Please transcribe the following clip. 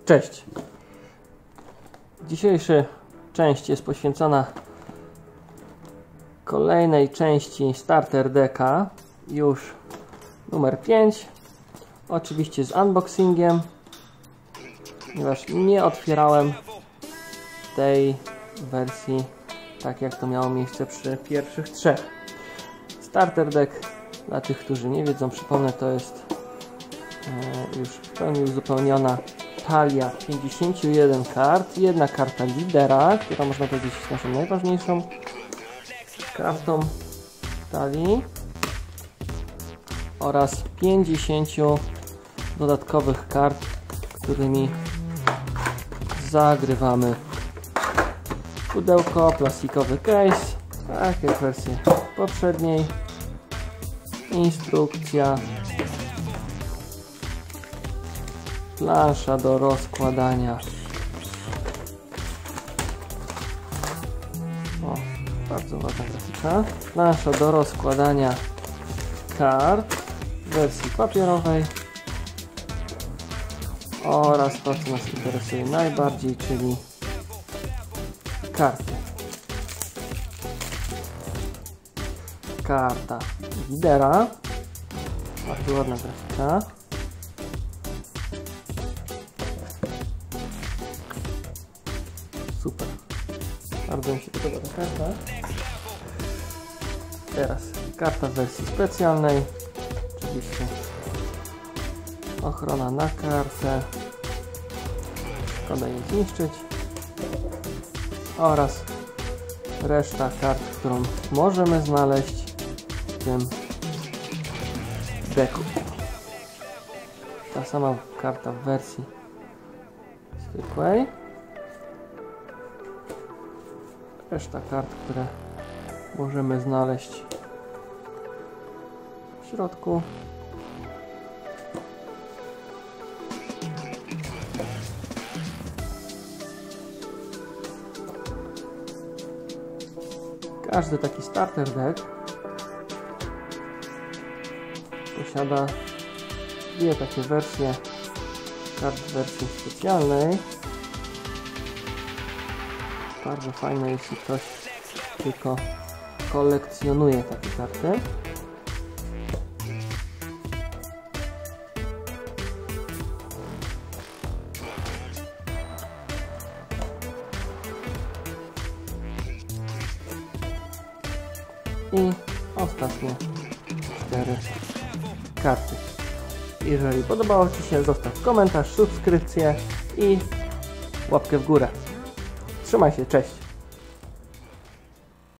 Cześć! Dzisiejsza część jest poświęcona kolejnej części Starter Decka, już numer 5. Oczywiście z unboxingiem, ponieważ nie otwierałem tej wersji tak jak to miało miejsce przy pierwszych 3. Starter Deck, dla tych, którzy nie wiedzą, przypomnę, to jest już w pełni uzupełniona talia 51 kart, jedna karta lidera, która można powiedzieć jest naszą najważniejszą kartą talii, oraz 50 dodatkowych kart, którymi zagrywamy pudełko, plastikowy case, tak jak w wersji poprzedniej, instrukcja, plansza do rozkładania. O, bardzo ładna grafika. Plansza do rozkładania kart w wersji papierowej oraz to, co nas interesuje najbardziej, czyli karty. Karta lidera, bardzo ładna grafika. Super, bardzo mi się podoba ta karta. Teraz karta w wersji specjalnej, oczywiście ochrona na kartę, szkoda jej zniszczyć, oraz reszta kart, którą możemy znaleźć w tym decku. Ta sama karta w wersji zwykłej. Reszta kart, które możemy znaleźć w środku. Każdy taki starter deck posiada dwie takie wersje kart w wersji specjalnej. Bardzo fajne, jeśli ktoś tylko kolekcjonuje takie karty. I ostatnie 4 karty. Jeżeli podobało Ci się, zostaw komentarz, subskrypcję i łapkę w górę. Trzymaj się, cześć!